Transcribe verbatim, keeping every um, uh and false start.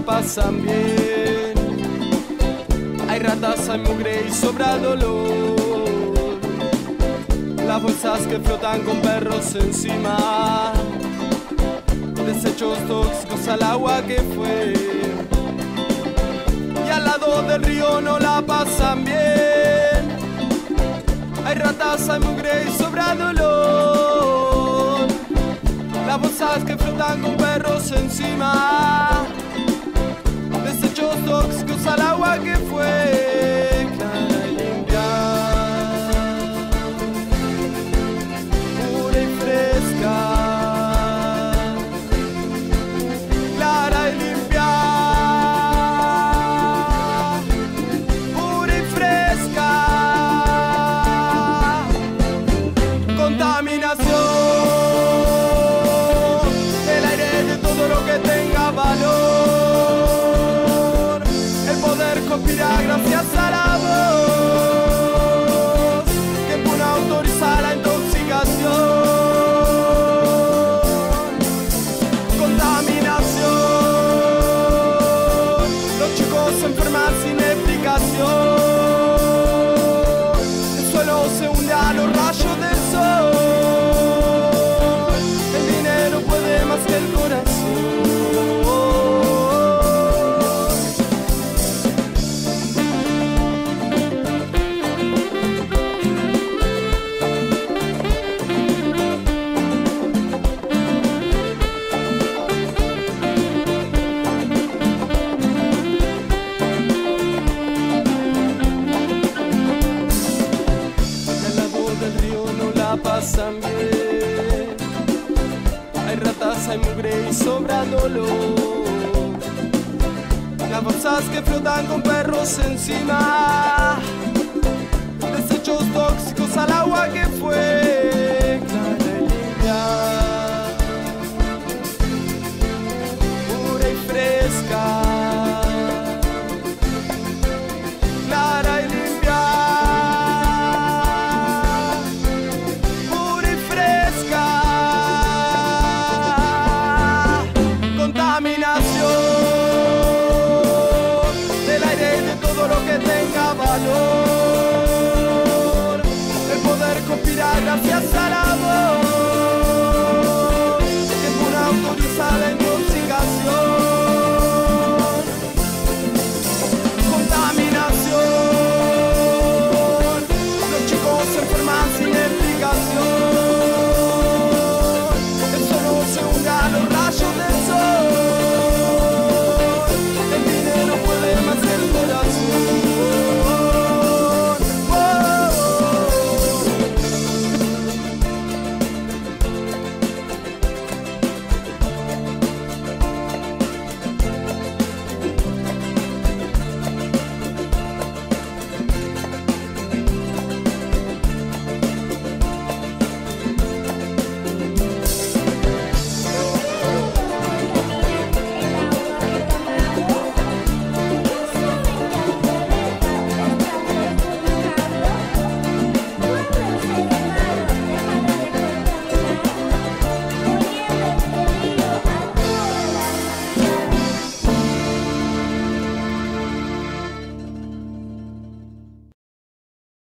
pasan bien. Hay ratas, hay mugre y sobra dolor. Las bolsas que flotan con perros encima. Desechos tóxicos al agua que fue. Y al lado del río no la pasan bien. Hay ratas, hay mugre y sobra dolor. Las bolsas que flotan con perros encima. Desechos tóxicos al agua que fue clara y limpia, pura y fresca, clara y limpia, pura y fresca. Contaminación del aire, de todo lo que tenga valor. El poder conspira gracias a la voz que pone a autorizar la intoxicación. Contaminación, los chicos se enferman sin explicación. El suelo se hunde a los rayos del sol. El dinero puede más que el corazón. Pasan bien. Hay ratas, hay mugre y sobra dolor. Las bolsas que flotan con perros encima. Desechos tóxicos al agua que fue clara y limpia, pura y fresca, clara y limpia. Tenga valor, el poder conspira gracias a